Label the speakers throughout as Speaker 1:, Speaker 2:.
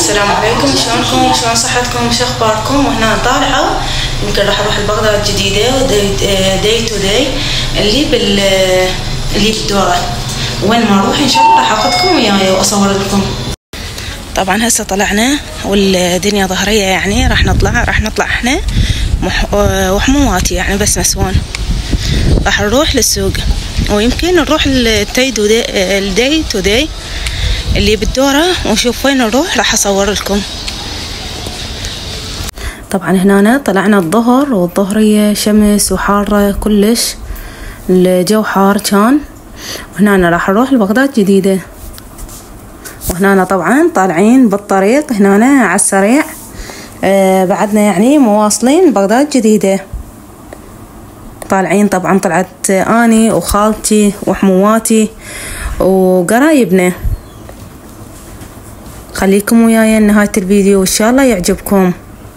Speaker 1: السلام عليكم، شلونكم؟ شلون صحتكم؟ شو اخباركم؟ وهنا طالعه يمكن راح اروح البغداد جديده داي تو داي اللي بالدوره. وين ما اروح ان شاء الله راح اخذكم وياي واصور لكم. طبعا هسه طلعنا والدنيا ظهريه، يعني راح نطلع احنا وحمواتي يعني بس نسوان. راح نروح للسوق ويمكن نروح الداي تو داي اللي بالدورة ونشوف وين نروح، راح اصور لكم. طبعا هنا طلعنا الظهر والظهرية شمس وحارة كلش، الجو حار كان. وهنا راح نروح لبغداد جديدة، وهنا طبعا طالعين بالطريق هنا على السريع. بعدنا يعني مواصلين بغداد جديدة، طالعين. طبعا طلعت اني وخالتي وحمواتي وقرايبنا. خليكم وياي لنهاية الفيديو وإن شاء الله يعجبكم.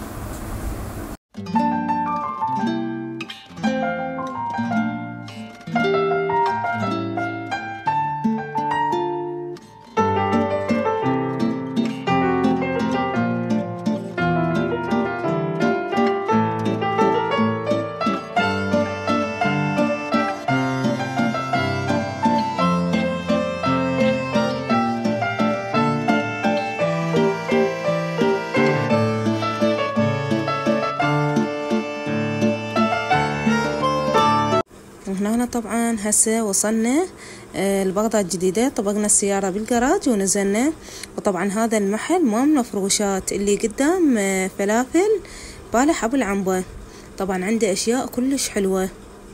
Speaker 1: هنا طبعا هسه وصلنا لبغداد جديدة، طبقنا السيارة بالجراج ونزلنا. وطبعا هذا المحل مال مفروشات اللي قدام فلافل بالح ابو العنبة. طبعا عنده اشياء كلش حلوة،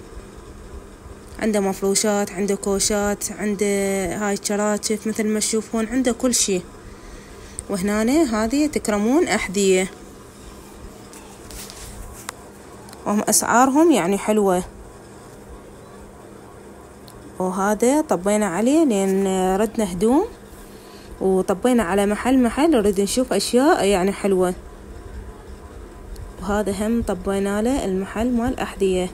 Speaker 1: عنده مفروشات، عنده كوشات، عنده هاي شراشف مثل ما تشوفون، عنده كل شي. وهنا هذه تكرمون احذية، وهم اسعارهم يعني حلوة. وهذا طبينا عليه لان ردنا هدوم، وطبينا على محل نريد نشوف اشياء يعني حلوة. وهذا هم طبينا له المحل مال احذية.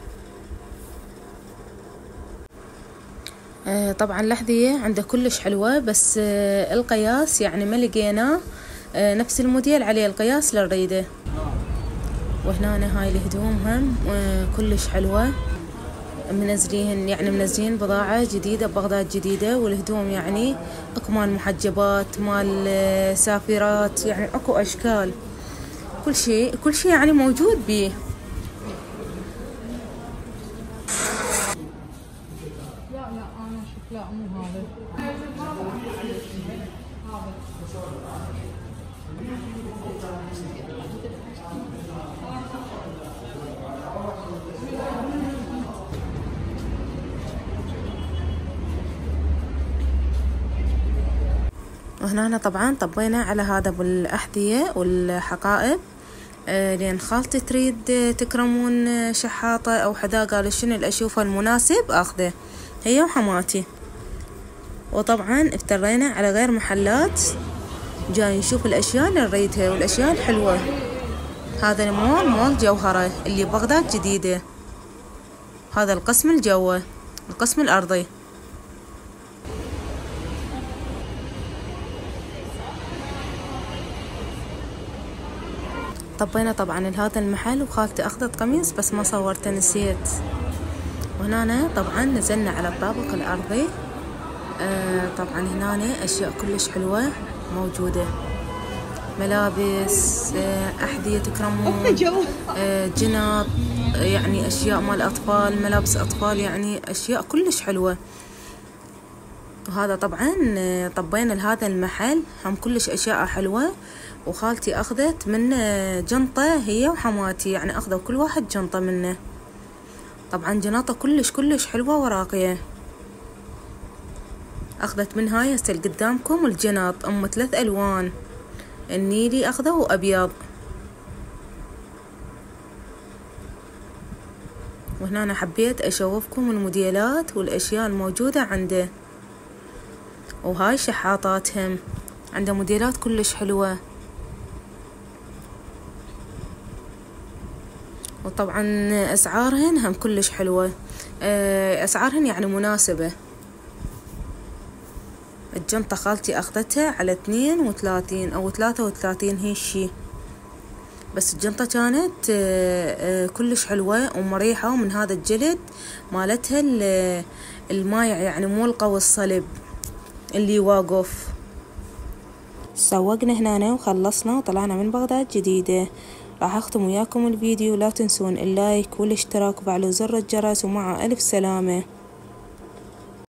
Speaker 1: طبعا الاحذية عنده كلش حلوة، بس القياس يعني ما لقيناه نفس الموديل عليه القياس اللي نريده. وهنا هاي الهدوم هم كلش حلوة، منزلين بضاعة جديدة ببغداد جديدة. والهدوم يعني اكو مال محجبات، مال سافرات، يعني اكو اشكال، كل شيء يعني موجود بيه.
Speaker 2: لا انا شكلها مو هذا.
Speaker 1: وهنا طبعا طبينا على هذا بالأحذية والحقائب، لأن خالتي تريد تكرمون شحاطة أو حدا، قالوا شنو اللي أشوفه المناسب أخذه هي وحماتي. وطبعا افترينا على غير محلات، جاي نشوف الأشياء اللي نريدها والأشياء الحلوة. هذا مول جوهرة اللي بغداد جديدة، هذا القسم الجوه، القسم الأرضي. طبينا طبعا لهذا المحل، وخالتي أخذت قميص بس ما صورته نسيت. وهنا طبعا نزلنا على الطابق الأرضي. طبعا هنا أشياء كلش حلوة موجودة، ملابس، أحذية تكرمون، جنط، يعني أشياء مال أطفال، ملابس أطفال، يعني أشياء كلش حلوة. وهذا طبعا طبينا لهذا المحل هم كلش أشياء حلوة. وخالتي أخذت منه جنطة هي وحماتي، يعني أخذوا كل واحد جنطة منه. طبعا جناطة كلش حلوة وراقية. أخذت من هاي هسه قدامكم الجناط 3 ألوان، النيلي أخذه وأبيض. وهنا أنا حبيت أشوفكم الموديلات والأشياء الموجودة عنده. وهاي شحاطاتهم عنده موديلات كلش حلوة. وطبعا أسعارهن هم كلش حلوة، أسعارهن يعني مناسبة. الجنطة خالتي أخذتها على 32 أو 33 هي الشي، بس الجنطة كانت كلش حلوة ومريحة، ومن هذا الجلد مالتها المايع، يعني مو القوي الصلب اللي واقف. سوقنا هنا وخلصنا وطلعنا من بغداد جديدة. راح أختم وياكم الفيديو، لا تنسون اللايك والاشتراك وفعلوا زر الجرس، ومع ألف سلامة.